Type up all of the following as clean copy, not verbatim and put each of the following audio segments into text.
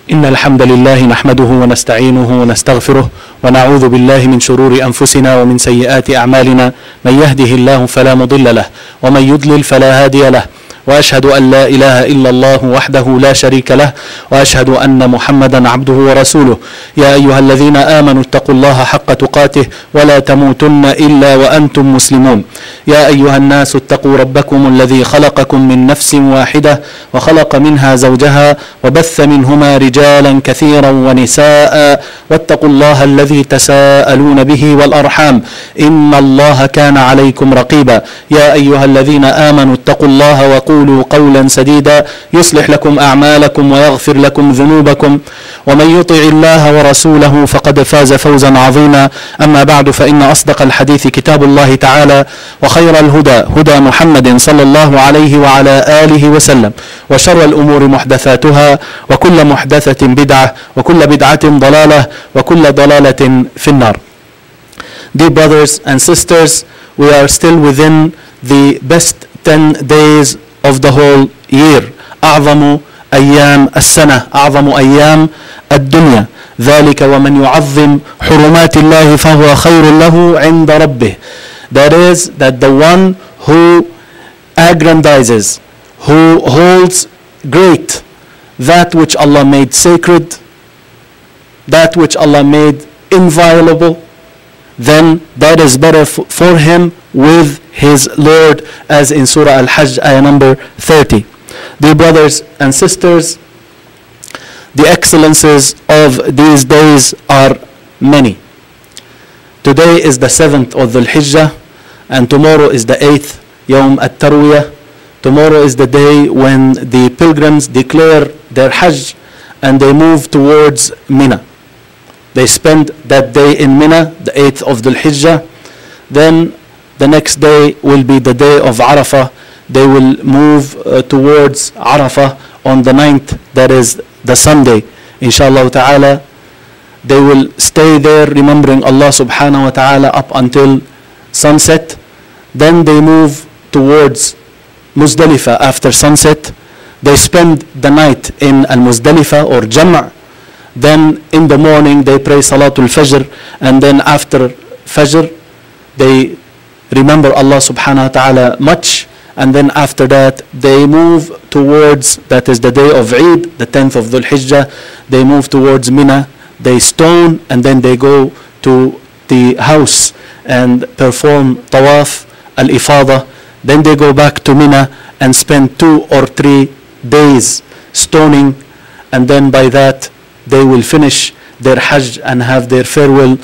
إن الحمد لله نحمده ونستعينه ونستغفره ونعوذ بالله من شرور أنفسنا ومن سيئات أعمالنا. من يهده الله فلا مضل له ومن يضلل فلا هادي له، وأشهد أن لا إله إلا الله وحده لا شريك له، وأشهد أن محمدا عبده ورسوله. يا أيها الذين آمنوا اتقوا الله حق تقاته ولا تموتن إلا وأنتم مسلمون. يا أيها الناس اتقوا ربكم الذي خلقكم من نفس واحدة وخلق منها زوجها وبث منهما رجالا كثيرا ونساء، واتقوا الله الذي تساءلون به والأرحام إن الله كان عليكم رقيبا. يا أيها الذين آمنوا اتقوا الله وقولوا قولا سديدا يصلح لكم أعمالكم ويغفر لكم ذنوبكم، ومن يطع الله ورسوله فقد فاز فوزا عظيما. أما بعد، فإن أصدق الحديث كتاب الله تعالى، وخير الهدى هدى محمد صلى الله عليه وعلى آله وسلم، وشر الأمور محدثاتها، وكل محدثة بدعة، وكل بدعة ضلالة، وكل ضلالة في النار. Dear brothers and sisters, we are still within the best 10 days of the whole year. أعظم أيام السنة، أعظم أيام الدنيا. ذلك ومن يعظم حرمات الله فهو خير له عند ربه. That is, that the one who aggrandizes, who holds great that which Allah made sacred, that which Allah made inviolable, then that is better for him with his Lord, as in Surah Al-Hajj, ayah number 30. Dear brothers and sisters, the excellences of these days are many. Today is the 7th of Dhul Hijjah, and tomorrow is the 8th, Yawm At-Tarwiyah. Tomorrow is the day when the pilgrims declare their Hajj and they move towards Mina. They spend that day in Mina, the 8th of Dhul Hijjah. Then the next day will be the day of Arafah. They will move towards Arafah on the 9th, that is the Sunday, inshallah ta'ala. They will stay there remembering Allah subhanahu wa ta'ala up until sunset. Then they move towards Muzdalifah after sunset. They spend the night in Al-Muzdalifah or Jam'. Then in the morning they pray Salatul Fajr, and then after Fajr they remember Allah subhanahu wa ta'ala much, and then after that they move towards, that is the day of Eid, the 10th of Dhul Hijjah. They move towards Mina, they stone, and then they go to the house and perform Tawaf Al-Ifada. Then they go back to Mina and spend 2 or 3 days stoning, and then by that they will finish their Hajj and have their farewell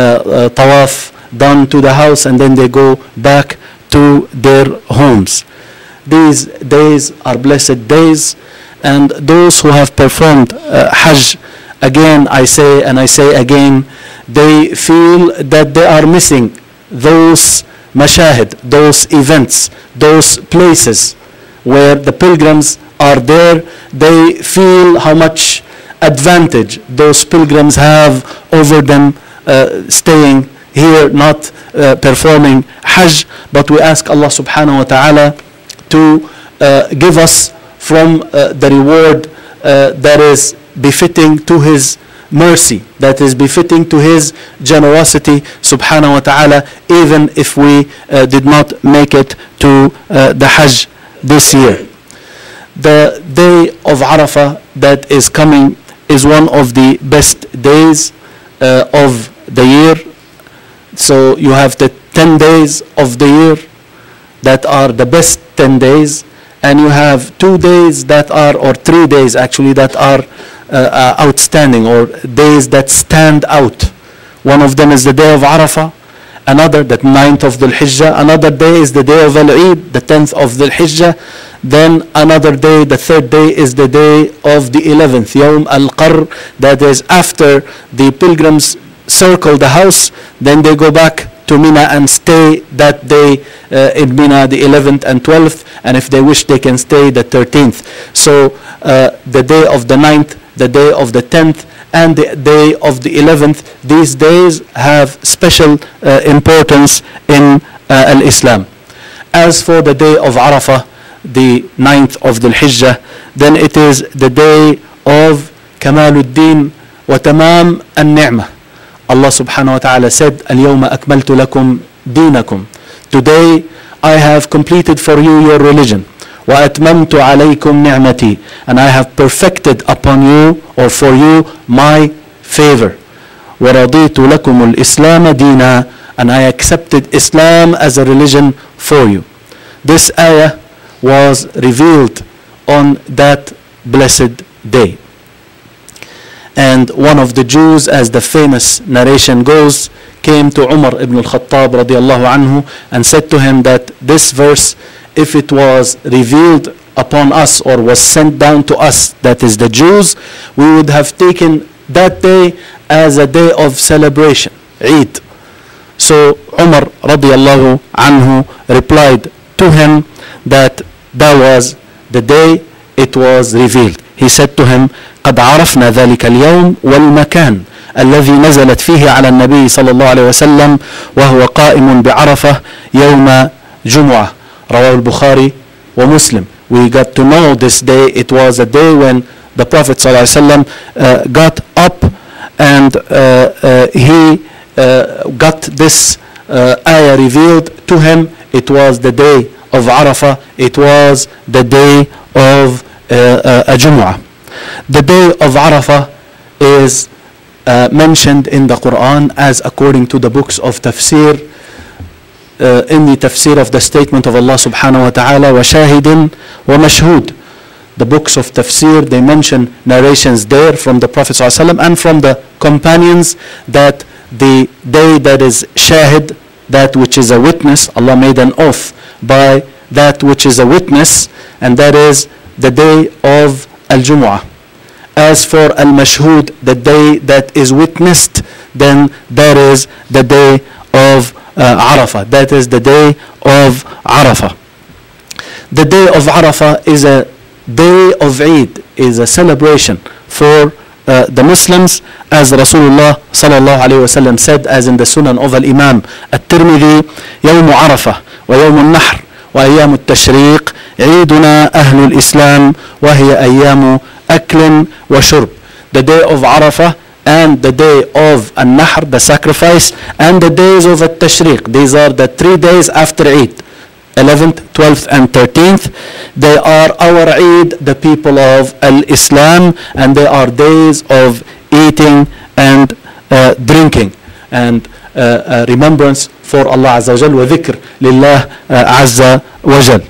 Tawaf done to the house, and then they go back to their homes. These days are blessed days, and those who have performed Hajj, again I say and I say again, they feel that they are missing those mashahid, those events, those places where the pilgrims are there. They feel how much advantage those pilgrims have over them staying here, not performing Hajj. But we ask Allah subhanahu wa ta'ala to give us from the reward that is befitting to His mercy, that is befitting to His generosity subhanahu wa ta'ala, even if we did not make it to the Hajj this year. The day of Arafah that is coming is one of the best days of the year. So you have the 10 days of the year that are the best 10 days, and you have 2 days that are, or 3 days actually, that are outstanding, or days that stand out. One of them is the day of Arafah, another the 9th of Dhul Hijjah, another day is the day of Al-Eid, the 10th of Dhul Hijjah. Then another day, the 3rd day, is the day of the 11th, Yawm Al-Qarr, that is after the pilgrims circle the house, then they go back to Mina and stay that day in Mina, the 11th and 12th, and if they wish they can stay the 13th. So the day of the 9th, the day of the 10th, and the day of the 11th, these days have special importance in Al-Islam. As for the day of Arafah, the 9th of Dhul Hijjah, then it is the day of كمال الدين وتمام النعمة. Allah subhanahu wa ta'ala said, اليوم أكملت لكم دينكم. Today I have completed for you your religion. وأتممت عليكم نعمتي. And I have perfected upon you or for you my favor. ورضيت لكم الإسلام دينا. And I accepted Islam as a religion for you. This ayah was revealed on that blessed day. And one of the Jews, as the famous narration goes, came to Umar ibn al-Khattab radiallahu anhu and said to him that this verse, if it was revealed upon us or was sent down to us, that is the Jews, we would have taken that day as a day of celebration, Eid. So Umar radiallahu anhu replied to him that that was the day it was revealed. He said to him, قد عرفنا ذلك اليوم والمكان الذي نزلت فيه على النبي صلى الله عليه وسلم وهو قائم بعرفة يوم جمعة. رواه البخاري ومسلم. We got to know this day. It was a day when the Prophet صلى الله عليه وسلم got up and he got this ayah revealed to him. It was the day of Arafah. It was the day of Jumu'ah. The day of Arafah is mentioned in the Quran as according to the books of tafsir, in the tafsir of the statement of Allah subhanahu wa ta'ala, وَشَاهِدٍ وَمَشْهُودٍ. The books of tafsir, they mention narrations there from the Prophet sallallahu alaihi wasallam and from the companions that the day that is shahid, that which is a witness, Allah made an oath by that which is a witness, and that is the day of Al-Jumu'ah. As for Al-Mashhud, the day that is witnessed, then that is the day of Arafah. That is the day of Arafah. The day of Arafah is a day of Eid, is a celebration for the Muslims, as Rasulullah sallallahu alayhi wa sallam said, as in the Sunan of Al-Imam At-Tirmidhi, يوم عرفة ويوم النحر وأيام التشريق عيدنا أهل الإسلام وهي أيام أكل وشرب. The day of Arafah and the day of An-Nahr, the sacrifice, and the days of At-Tashriq. These are the 3 days after Eid, 11th, 12th, and 13th. They are our Eid, the people of Al-Islam, and they are days of eating and drinking and remembrance for Allah Azza wa Jal, wa dhikr lillah Azza wa Jal.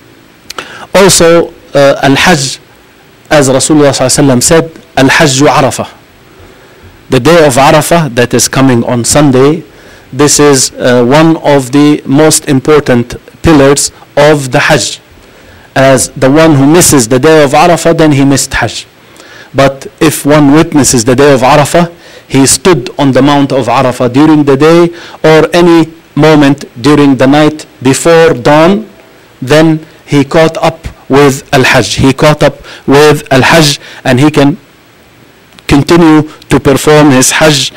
Also, Al-Hajj, as Rasulullah ﷺ said, Al-Hajj Arafah. The day of Arafah that is coming on Sunday, this is one of the most important pillars of the Hajj. As the one who misses the day of Arafah, then he missed Hajj. But if one witnesses the day of Arafah, he stood on the Mount of Arafah during the day or any moment during the night before dawn, then he caught up with Al-Hajj. He caught up with Al-Hajj and he can continue to perform his Hajj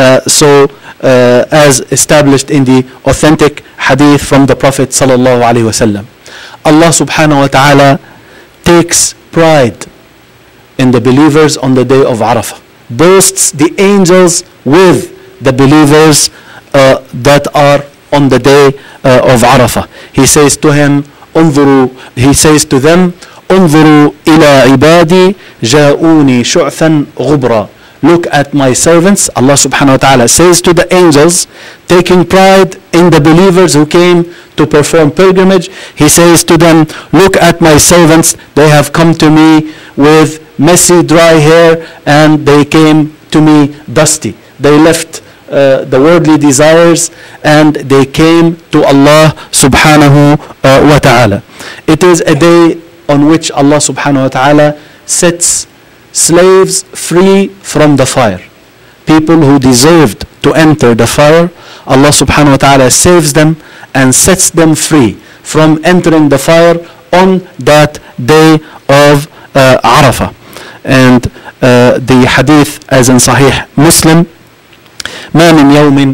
as established in the authentic hadith from the Prophet sallallahu alaihi wasallam. Allah subhanahu wa ta'ala takes pride in the believers on the day of Arafah, boasts the angels with the believers that are on the day of Arafah. He says to him, he says to them, انظروا إلى عبادي جاءوني شعثا غبرا. Look at my servants. Allah subhanahu wa ta'ala says to the angels, taking pride in the believers who came to perform pilgrimage, he says to them, look at my servants, they have come to me with messy dry hair and they came to me dusty. They left the worldly desires and they came to Allah subhanahu wa ta'ala. It is a day on which Allah subhanahu wa ta'ala sets slaves free from the fire. People who deserved to enter the fire, Allah subhanahu wa ta'ala saves them and sets them free from entering the fire on that day of Arafah. And the hadith as in Sahih Muslim, ما من يوم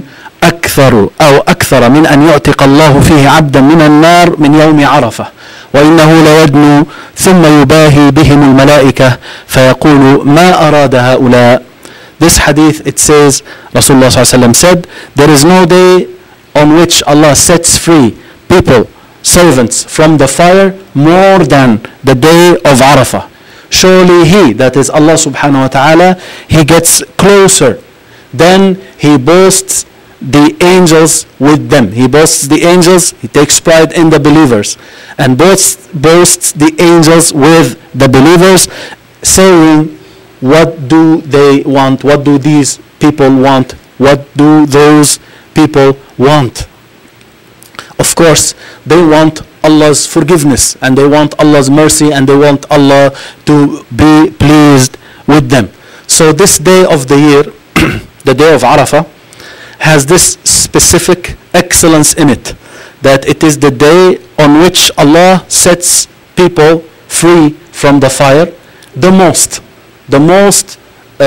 أكثر من أن يعتق الله فيه عبدا من النار من يوم عرفة وإنه ليدنو ثم يباهي بهم الملائكة فيقول ما أراد هؤلاء. This hadith, it says, Rasulullah ﷺ said, there is no day on which Allah sets free people, servants from the fire more than the day of Arafah. Surely he, that is Allah subhanahu wa ta'ala, he gets closer. Then he boasts the angels with them. He boasts the angels, he takes pride in the believers, and boasts the angels with the believers, saying, what do they want? What do these people want? What do those people want? Of course, they want Allah's forgiveness, and they want Allah's mercy, and they want Allah to be pleased with them. So this day of the year, the day of Arafah, has this specific excellence in it, that it is the day on which Allah sets people free from the fire the most. The most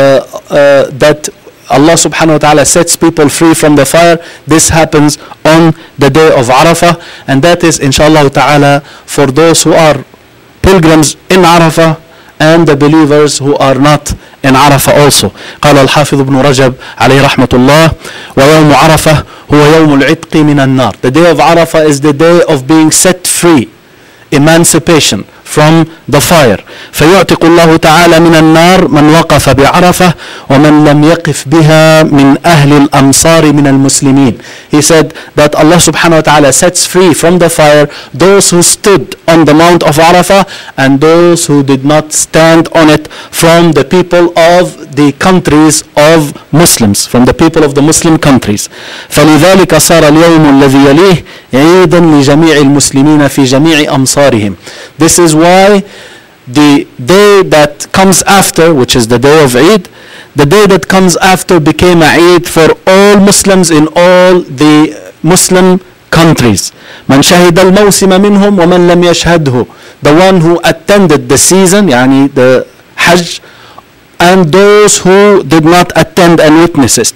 that Allah subhanahu wa ta'ala sets people free from the fire, this happens on the day of Arafah, and that is inshallah ta'ala for those who are pilgrims in Arafah and the believers who are not in Arafah also. قال الحافظ ابن رجب عليه رحمة الله ويوم عرفة هو يوم العتق من النار. The day of Arafah is the day of being set free, emancipation from the fire. فيعتق الله تعالى من النار من وقف بعرفة ومن لم يقف بها من أهل الأمصار من المسلمين. He said that Allah subhanahu wa ta'ala sets free from the fire those who stood on the Mount of Arafah and those who did not stand on it from the people of the countries of Muslims, from the people of the Muslim countries. فلذلك صار اليوم الذي يليه عيدا لجميع المسلمين في جميع أمصارهم. This is why the day that comes after, which is the day of Eid, the day that comes after became a Eid for all Muslims in all the Muslim countries. من شهد الموسم منهم ومن لم يشهده. The one who attended the season, يعني the Hajj, and those who did not attend and witness it,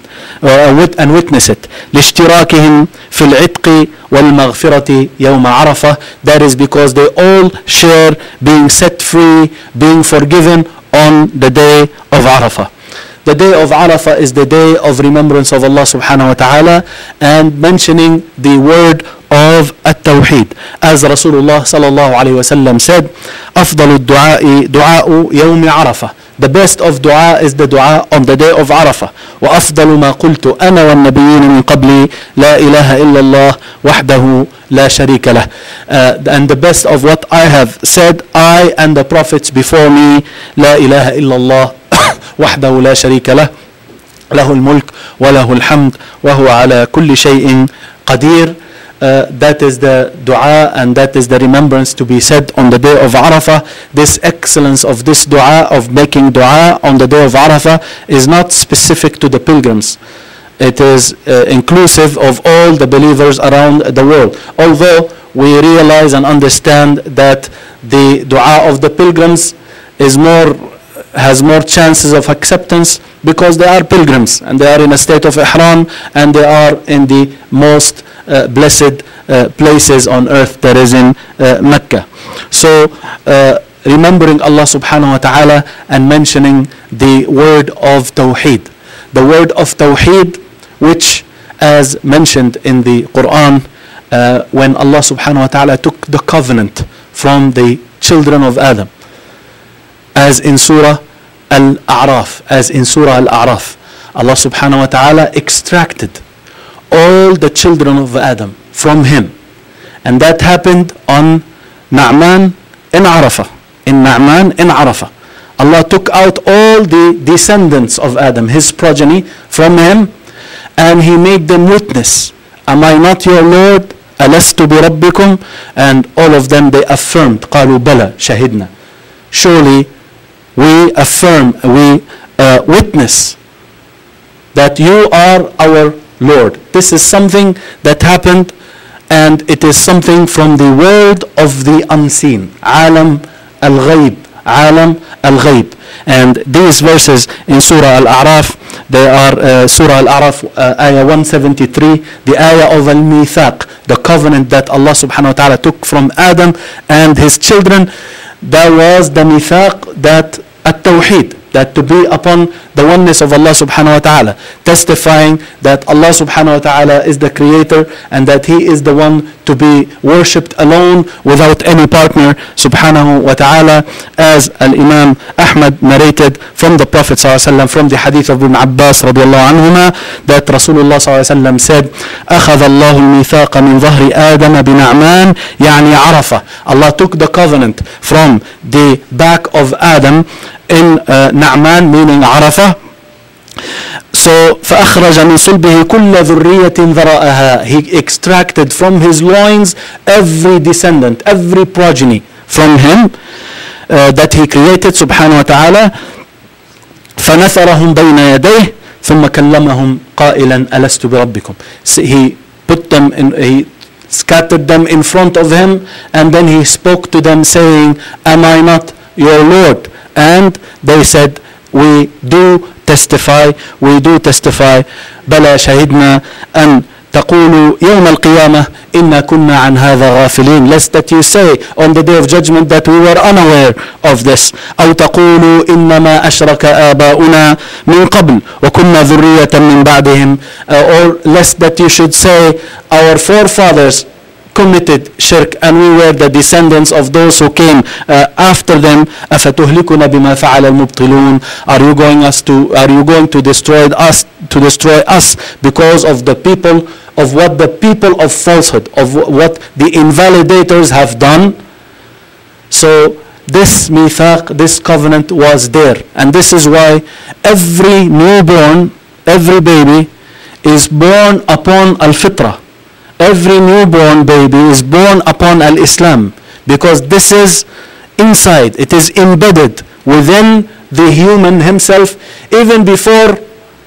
لاشتراكهم في العتق والمغفرة يوم عرفة. That is because they all share being set free, being forgiven on the day of Arafah. The day of Arafah is the day of remembrance of Allah subhanahu wa ta'ala and mentioning the word of التوحيد. As Rasulullah sallallahu alayhi wa sallam said, أفضل الدعاء دعاء يوم عرفة. The best of dua is the dua on the day of Arafah. وأفضل ما قلت أنا والنبيين من قبلي لا إله إلا الله وحده لا شريك له. And the best of what I have said, I and the prophets before me, لا إله إلا الله وحده لا شريك له له الملك وله الحمد وهو على كل شيء قدير. That is the dua and that is the remembrance to be said on the day of Arafah. This excellence of this dua, of making dua on the day of Arafah, is not specific to the pilgrims. It is inclusive of all the believers around the world. Although we realize and understand that the dua of the pilgrims has more chances of acceptance because they are pilgrims and they are in a state of ihram and they are in the most blessed places on earth, that is in Mecca. So remembering Allah subhanahu wa ta'ala and mentioning the word of Tawheed. The word of Tawheed, which as mentioned in the Quran, when Allah subhanahu wa ta'ala took the covenant from the children of Adam, as in Surah Al-A'raf, Allah subhanahu wa ta'ala extracted all the children of Adam from him. And that happened on Na'man in Arafah. Allah took out all the descendants of Adam, his progeny, from him, and he made them witness. Am I not your Lord? Alastu bi rabbikum? And all of them, they affirmed. قالوا بلى شهدنا. Surely we affirm, we witness that you are our Lord. This is something that happened, and it is something from the world of the unseen. Alam al-Ghayb. And these verses in Surah Al-A'raf, They are Surah Al-A'raf, Ayah 173, the Ayah of Al-Mithaq, the covenant that Allah subhanahu wa ta'ala took from Adam and his children. That was the Mithaq, that At-Tawheed, that to be upon the oneness of Allah subhanahu wa ta'ala, testifying that Allah subhanahu wa ta'ala is the creator and that he is the one to be worshipped alone without any partner subhanahu wa ta'ala, as Al-Imam Ahmad narrated from the Prophet sallallahu alaihi wasallam, from the hadith of Ibn Abbas radiallahu anhuma, that Rasulullah sallallahu alaihi wasallam said, أخذ الله الميثاق من ظهر آدم بنعمان يعني عرفة. Allah took the covenant from the back of Adam in Na'man, meaning Arafah. So فأخرج من صلبه كل ذرية ذرأها. He extracted from his loins every descendant, every progeny from him that he created subhanahu wa ta'ala. فنثرهم بين يديه ثم كلمهم قائلا ألست بربكم. So he put them in, he scattered them in front of him, and then he spoke to them saying, am I not your Lord? And they said, we do testify, we do testify. بلى شهدنا أن تقولوا يوم القيامة إنا كنا عن هذا غافلين. Lest that you say on the day of judgment that we were unaware of this. أو تقولوا إنما أشرك آباؤنا من قبل وكنا ذرية من بعدهم. Or lest that you should say our forefathers committed shirk and we were the descendants of those who came after them. أفتهلكنا بما فعل المبطلون. Are you going to destroy us because of the people of what the people of falsehood, of what the invalidators have done? So this mithaq, this covenant was there, and this is why every newborn, every baby is born upon al-fitrah. Every newborn baby is born upon al-Islam, because this is inside, it is embedded within the human himself even before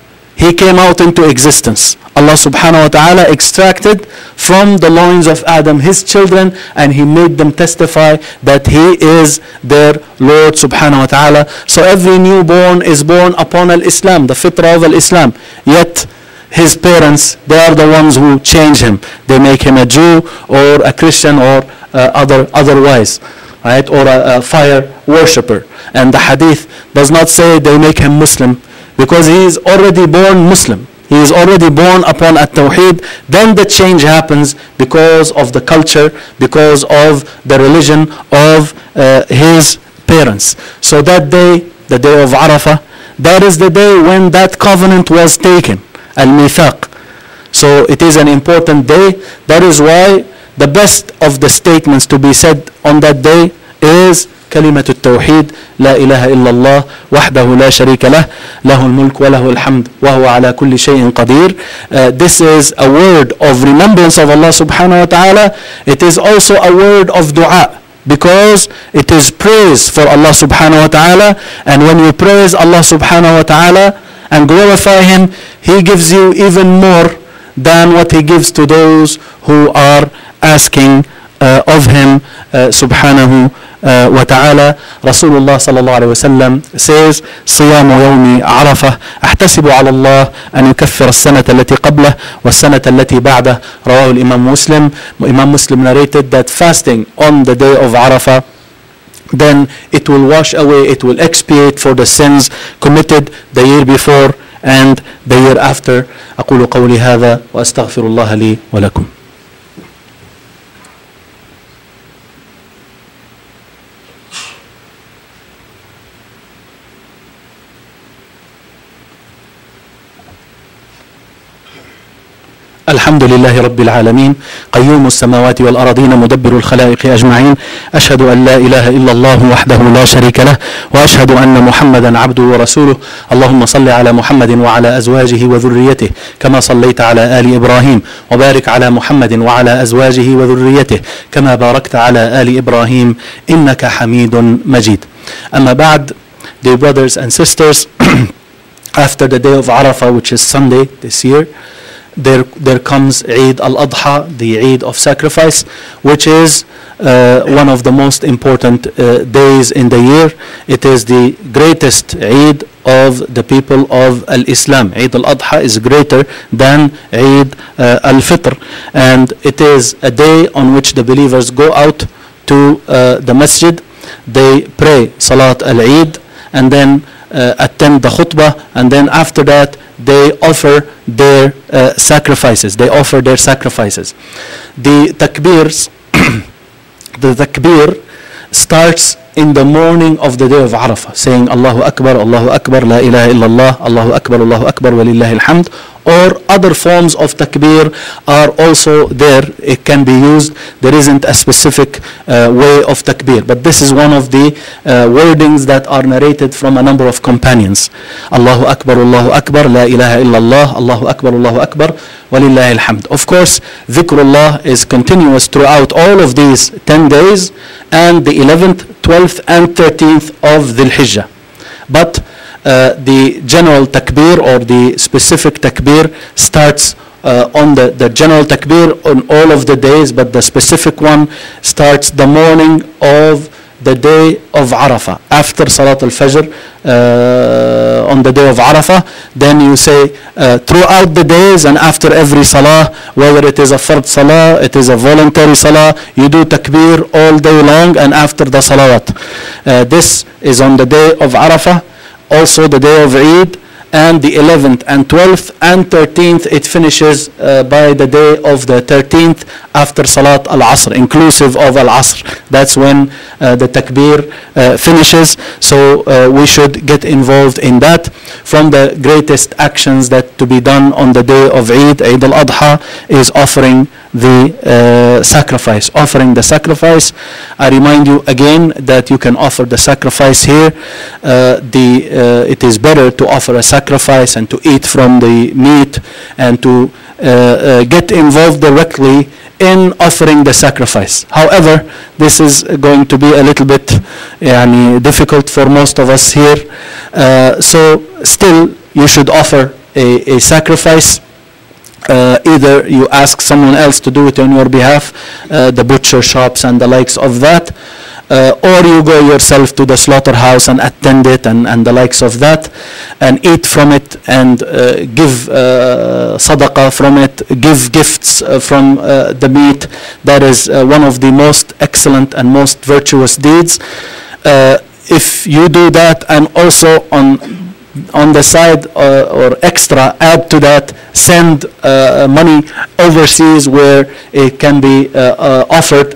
he came out into existence. Allah subhanahu wa ta'ala extracted from the loins of Adam his children, and he made them testify that he is their Lord subhanahu wa ta'ala. So every newborn is born upon al-Islam, the fitrah of al-Islam. Yet his parents, they are the ones who change him. They make him a Jew or a Christian or otherwise, right? Or a fire worshipper. And the hadith does not say they make him Muslim, because he is already born Muslim. He is already born upon at-Tawheed. Then the change happens because of the culture, because of the religion of his parents. So that day, the day of Arafah, that is the day when that covenant was taken. Al-Mithaq. So it is an important day. That is why the best of the statements to be said on that day is كلمة التوحيد لا إله إلا الله وحده لا شريك له له الملك وله الحمد وهو على كل شيء قدير. This is a word of remembrance of Allah subhanahu wa ta'ala. It is also a word of dua, because it is praise for Allah subhanahu wa ta'ala. And when you praise Allah subhanahu wa ta'ala and glorify him, he gives you even more than what he gives to those who are asking of him subhanahu wa ta'ala. Rasulullah sallallahu alayhi wa sallam says, صيام يوم عرفة أحتسب على الله أن يكفر السنة التي قبله والسنة التي بعده. رواه الإمام مسلم. Imam Muslim narrated that fasting on the day of Arafah, then it will wash away, it will expiate for the sins committed the year before and the year after. أقول قولي هذا وأستغفر الله لي ولكم. الحمد لله رب العالمين قيوم السماوات والأرضين مدبر الخلائق أجمعين. أشهد أن لا إله إلا الله وحده لا شريك له وأشهد أن محمدا عبده ورسوله. اللهم صل على محمد وعلى أزواجه وذريته كما صليت على آل إبراهيم وبارك على محمد وعلى أزواجه وذريته كما باركت على آل إبراهيم إنك حميد مجيد. أما بعد, dear brothers and sisters, after the day of Arafah, which is Sunday this year, there comes Eid al-Adha, the Eid of sacrifice, which is one of the most important days in the year. It is the greatest Eid of the people of Al-Islam. Eid al-Adha is greater than Eid al-Fitr, and it is a day on which the believers go out to the masjid, they pray Salat al-Eid, and then attend the khutbah, and then after that they offer their sacrifices. They offer their sacrifices. The takbirs, the takbir starts in the morning of the day of Arafah, saying Allahu Akbar, La ilaha illallah, Allahu Akbar, walillahi alhamd. Or other forms of takbir are also there. It can be used. There isn't a specific way of takbir, but this is one of the wordings that are narrated from a number of companions. Allahu Akbar, La ilaha illallah, Allahu Akbar, walillahi alhamd. Of course, dhikrullah is continuous throughout all of these 10 days and the 11th, 12th and 13th of Dhul Hijjah. But the general takbir or the specific takbir starts on the general takbir on all of the days, but the specific one starts the morning of the day of Arafah. After Salat al-Fajr on the day of Arafah, then you say throughout the days and after every salah, whether it is a fard salah, it is a voluntary salah, you do takbir all day long and after the salawat. This is on the day of Arafah. Also the day of Eid, and the 11th and 12th and 13th, it finishes by the day of the 13th after Salat al-Asr, inclusive of al-Asr. That's when the takbir finishes. So we should get involved in that. From the greatest actions that to be done on the day of Eid, Eid al-Adha, is offering the sacrifice. Offering the sacrifice. I remind you again that you can offer the sacrifice here. It is better to offer a sacrifice and to eat from the meat and to get involved directly in offering the sacrifice. However, this is going to be a little bit difficult for most of us here. So still you should offer a sacrifice. Either you ask someone else to do it on your behalf, the butcher shops and the likes of that, or you go yourself to the slaughterhouse and attend it and the likes of that, and eat from it and give sadaqah from it, give gifts from the meat. That is one of the most excellent and most virtuous deeds. If you do that and also on the side or extra add to that, send money overseas where it can be offered,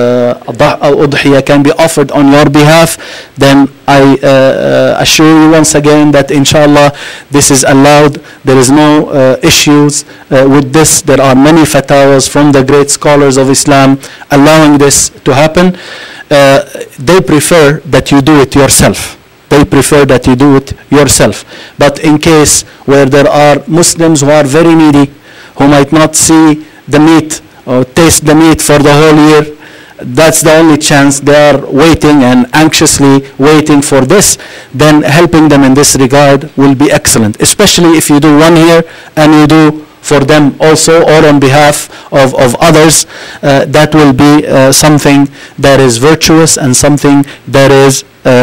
udhiyah can be offered on your behalf, then I assure you once again that inshallah this is allowed. There is no issues with this. There are many fatwas from the great scholars of Islam allowing this to happen. They prefer that you do it yourself. They prefer that you do it yourself. But in case where there are Muslims who are very needy, who might not see the meat or taste the meat for the whole year, that's the only chance. They are waiting and anxiously waiting for this, then helping them in this regard will be excellent. Especially if you do one here and you do for them also or on behalf of others, that will be something that is virtuous and something that is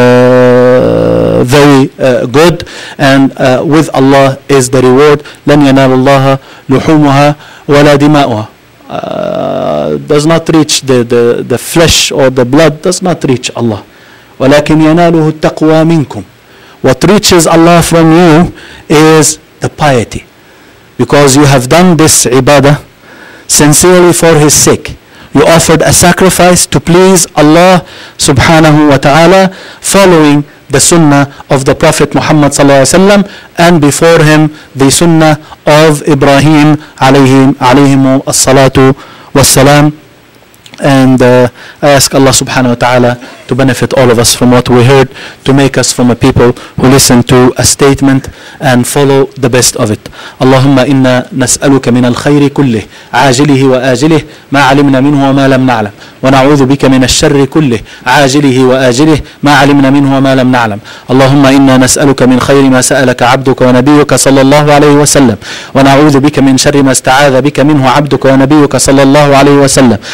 very good, and with Allah is the reward. لَنْ يَنَالَ اللَّهَ لُحُومُهَا وَلَا دِمَاؤُهَا. Does not reach the flesh or the blood, does not reach Allah. وَلَكِنْ يَنَالُهُ التَّقْوَى مِنْكُمْ. What reaches Allah from you is the piety, because you have done this ibadah sincerely for His sake. You offered a sacrifice to please Allah subhanahu wa ta'ala, following the sunnah of the Prophet Muhammad sallallahu alaihi wasallam, and before him the sunnah of Ibrahim alayhimu as-salatu was-salam. And I ask Allah subhanahu wa ta'ala to benefit all of us from what we heard, to make us from a people who listen to a statement and follow the best of it. Allahumma inna nas'aluka min al-khayri kullih, ajilihi wa ajilih, ma alimna minhu wa ma lam na'lam. ونعوذ بك من الشر كله عاجله وآجله ما علمنا منه وما لم نعلم. اللهم إنا نسألك من خير ما سألك عبدك ونبيك صلى الله عليه وسلم، ونعوذ بك من شر ما استعاذ بك منه عبدك ونبيك صلى الله عليه وسلم. اللهم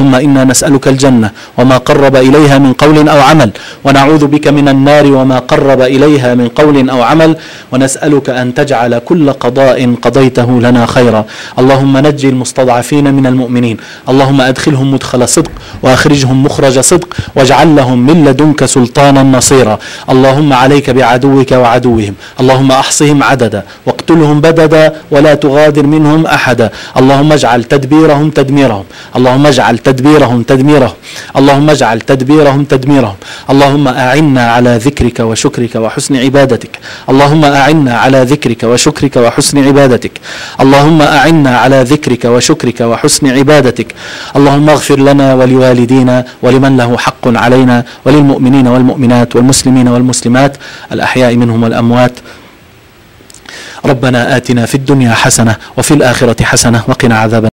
اللهم إنا نسألك الجنة وما قرب إليها من قول أو عمل، ونعوذ بك من النار وما قرب إليها من قول أو عمل، ونسألك أن تجعل كل قضاء قضيته لنا خيرا. اللهم نجي المستضعفين من المؤمنين، اللهم أدخلهم مدخل صدق وأخرجهم مخرج صدق، واجعل لهم من لدنك سلطانا نصيرا. اللهم عليك بعدوك وعدوهم، اللهم أحصهم عددا واقتلهم بددا ولا تغادر منهم أحدا. اللهم اجعل تدبيرهم تدميرهم، اللهم اجعل تدبيرهم تدميرهم، اللهم اجعل تدبيرهم تدميرهم. اللهم أعنا على ذكرك وشكرك وحسن عبادتك، اللهم أعنا على ذكرك وشكرك وحسن عبادتك، اللهم أعنا على ذكرك وشكرك وحسن عبادتك. اللهم اغفر لنا ولوالدينا ولمن له حق علينا وللمؤمنين والمؤمنات والمسلمين والمسلمات الأحياء منهم والأموات. ربنا آتنا في الدنيا حسنة وفي الآخرة حسنة وقنا عذاب